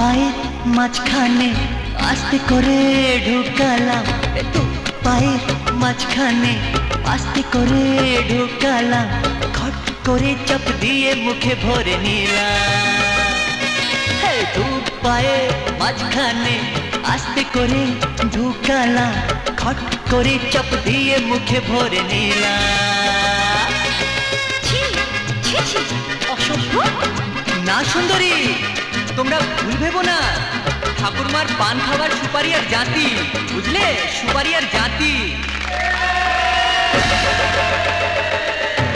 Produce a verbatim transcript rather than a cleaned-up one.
পায়ের মাঝখানে আস্তে করে ঢুকালাম, দু পায়ের মাঝখানে আস্তে করে ঢুকালাম, খট করে চাপ দিয়ে মুখে ভরে নিলাম। দু পায়ের মাঝখানে আস্তে করে ঢুকালাম, খট করে চাপ দিয়ে মুখে ভরে নিলাম। না সুন্দরী, তোমরা ভুল ভেবো না, ঠাকুরমার পান খাবার সুপারি আর জাতি, বুঝলে, সুপারি আর জাতি।